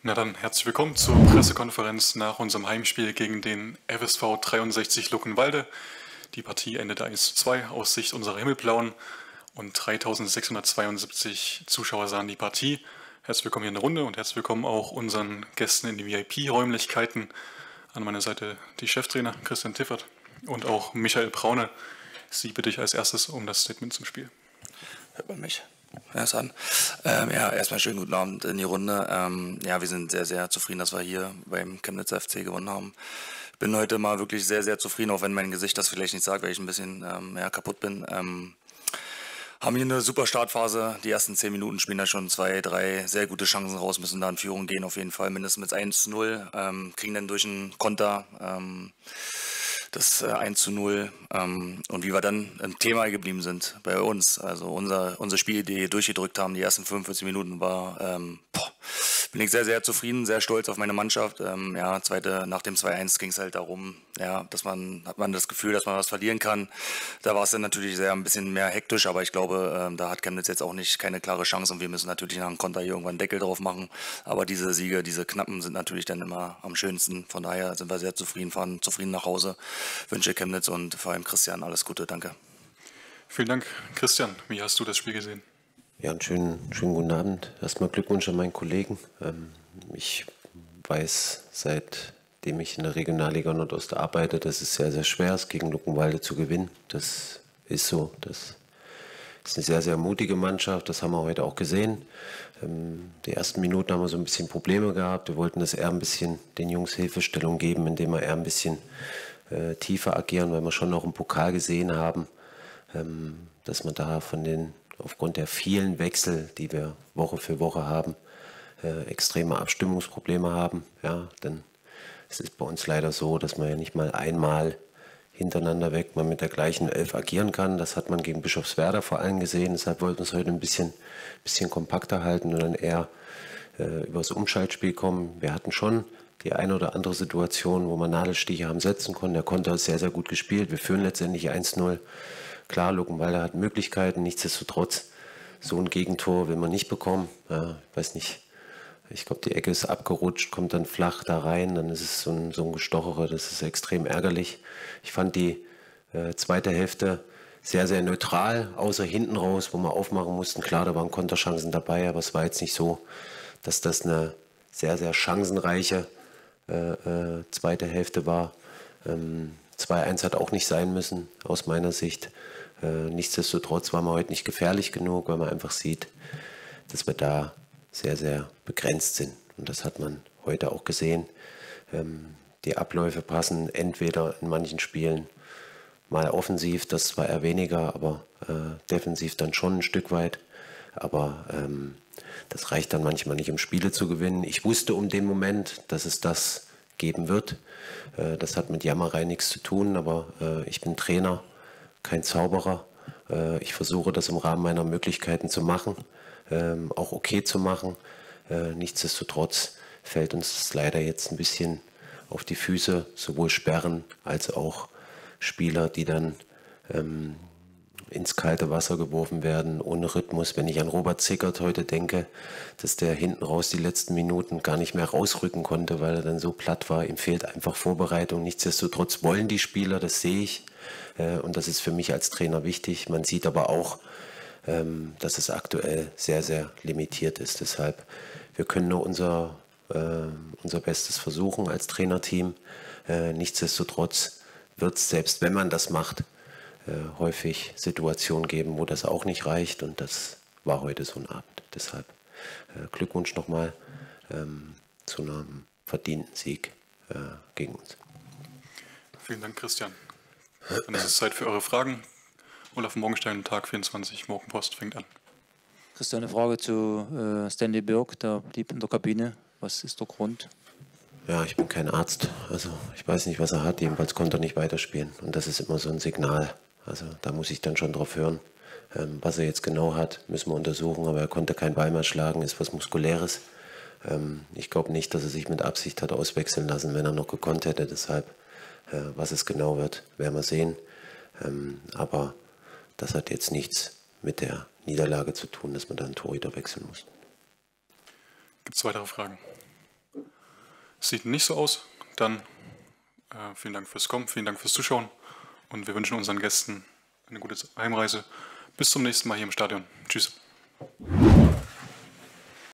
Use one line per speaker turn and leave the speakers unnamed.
Na dann, herzlich willkommen zur Pressekonferenz nach unserem Heimspiel gegen den FSV 63 Luckenwalde. Die Partie endete 1:2 aus Sicht unserer Himmelblauen und 3672 Zuschauer sahen die Partie. Herzlich willkommen hier in der Runde und herzlich willkommen auch unseren Gästen in den VIP-Räumlichkeiten. An meiner Seite die Cheftrainer Christian Tiffert und auch Michael Braune. Sie bitte ich als erstes um das Statement zum Spiel.
Hört man mich? Erst an. Ja, erstmal schönen guten Abend in die Runde. Ja, wir sind sehr, sehr zufrieden, dass wir hier beim Chemnitzer FC gewonnen haben. Ich bin heute mal wirklich sehr, sehr zufrieden, auch wenn mein Gesicht das vielleicht nicht sagt, weil ich ein bisschen kaputt bin. Haben hier eine super Startphase. Die ersten 10 Minuten spielen da schon 2, 3 sehr gute Chancen raus, müssen da in Führung gehen, auf jeden Fall mindestens mit 1:0. Kriegen dann durch einen Konter das 1:0 und wie wir dann im Thema geblieben sind bei uns, also unsere Spielidee durchgedrückt haben, die ersten 45 Minuten war, bin ich sehr, sehr zufrieden, sehr stolz auf meine Mannschaft. Ja, nach dem 2:1 ging es halt darum, ja, hat man das Gefühl, dass man was verlieren kann. Da war es dann natürlich ein bisschen mehr hektisch, aber ich glaube, da hat Chemnitz jetzt auch keine klare Chance und wir müssen natürlich nach dem Konter hier irgendwann einen Deckel drauf machen. Aber diese Siege, diese knappen sind natürlich dann immer am schönsten. Von daher sind wir sehr zufrieden, fahren zufrieden nach Hause. Wünsche Chemnitz und vor allem Christian alles Gute, danke.
Vielen Dank. Christian, wie hast du das Spiel gesehen?
Ja, einen schönen guten Abend. Erstmal Glückwunsch an meinen Kollegen. Ich weiß, seitdem ich in der Regionalliga Nordost arbeite, dass es sehr, sehr schwer ist, gegen Luckenwalde zu gewinnen. Das ist so. Das ist eine sehr, sehr mutige Mannschaft. Das haben wir heute auch gesehen. Die ersten Minuten haben wir so ein bisschen Probleme gehabt. Wir wollten das eher ein bisschen den Jungs Hilfestellung geben, indem wir eher ein bisschen tiefer agieren, weil wir schon noch im Pokal gesehen haben, dass man da aufgrund der vielen Wechsel, die wir Woche für Woche haben, extreme Abstimmungsprobleme haben. Ja, denn es ist bei uns leider so, dass man ja nicht mal einmal hintereinander weg mal mit der gleichen Elf agieren kann. Das hat man gegen Bischofswerda vor allem gesehen. Deshalb wollten wir es heute ein bisschen kompakter halten und dann eher über das Umschaltspiel kommen. Wir hatten schon die eine oder andere Situation, wo man Nadelstiche haben setzen konnten. Der Konter ist sehr, sehr gut gespielt. Wir führen letztendlich 1:0. Klar, Luckenwalde hat Möglichkeiten, nichtsdestotrotz, so ein Gegentor will man nicht bekommen. Ja, ich weiß nicht, ich glaube, die Ecke ist abgerutscht, kommt dann flach da rein, dann ist es so ein Gestochere, das ist extrem ärgerlich. Ich fand die zweite Hälfte sehr, sehr neutral, außer hinten raus, wo wir aufmachen mussten. Klar, da waren Konterchancen dabei, aber es war jetzt nicht so, dass das eine sehr, sehr chancenreiche zweite Hälfte war. 2:1 hat auch nicht sein müssen, aus meiner Sicht. Nichtsdestotrotz waren wir heute nicht gefährlich genug, weil man einfach sieht, dass wir da sehr, sehr begrenzt sind. Und das hat man heute auch gesehen. Die Abläufe passen entweder in manchen Spielen mal offensiv, das war eher weniger, aber defensiv dann schon ein Stück weit. Aber das reicht dann manchmal nicht, um Spiele zu gewinnen. Ich wusste um den Moment, dass es das geben wird. Das hat mit Jammerei nichts zu tun, aber ich bin Trainer, kein Zauberer. Ich versuche das im Rahmen meiner Möglichkeiten zu machen, auch okay zu machen. Nichtsdestotrotz fällt uns das leider jetzt ein bisschen auf die Füße, sowohl Sperren als auch Spieler, die dann ins kalte Wasser geworfen werden, ohne Rhythmus. Wenn ich an Robert Zickert heute denke, dass der hinten raus die letzten Minuten gar nicht mehr rausrücken konnte, weil er dann so platt war. Ihm fehlt einfach Vorbereitung. Nichtsdestotrotz wollen die Spieler, das sehe ich. Und das ist für mich als Trainer wichtig. Man sieht aber auch, dass es aktuell sehr, sehr limitiert ist. Deshalb, wir können nur unser Bestes versuchen als Trainerteam. Nichtsdestotrotz wird es, selbst wenn man das macht, häufig Situationen geben, wo das auch nicht reicht und das war heute so ein Abend. Deshalb Glückwunsch nochmal zu einem verdienten Sieg gegen uns.
Vielen Dank, Christian. Dann ist es Zeit für eure Fragen. Olaf Morgenstein, Tag 24, Morgenpost fängt an.
Christian, eine Frage zu Stanley Birk, der blieb in der Kabine. Was ist der Grund?
Ja, ich bin kein Arzt, also ich weiß nicht, was er hat, jedenfalls konnte er nicht weiterspielen und das ist immer so ein Signal. Also da muss ich dann schon drauf hören. Was er jetzt genau hat, müssen wir untersuchen, aber er konnte keinen Ball mehr schlagen, ist was Muskuläres. Ich glaube nicht, dass er sich mit Absicht hat auswechseln lassen, wenn er noch gekonnt hätte. Deshalb, was es genau wird, werden wir sehen. Aber das hat jetzt nichts mit der Niederlage zu tun, dass man da einen Torhüter wechseln muss.
Gibt es weitere Fragen? Sieht nicht so aus. Dann vielen Dank fürs Kommen, vielen Dank fürs Zuschauen und wir wünschen unseren Gästen eine gute Heimreise. Bis zum nächsten Mal hier im Stadion. Tschüss.